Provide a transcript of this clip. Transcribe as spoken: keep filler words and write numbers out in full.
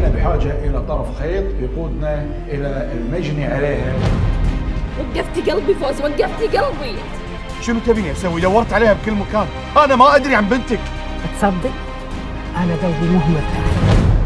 نحن بحاجة إلى طرف خيط يقودنا إلى المجني عليها. وقفتي قلبي فوز، وقفتي قلبي. شنو تبيني اسوي؟ دورت عليها بكل مكان، انا ما ادري عن بنتك. تصدق انا قلبي مو مرتاح.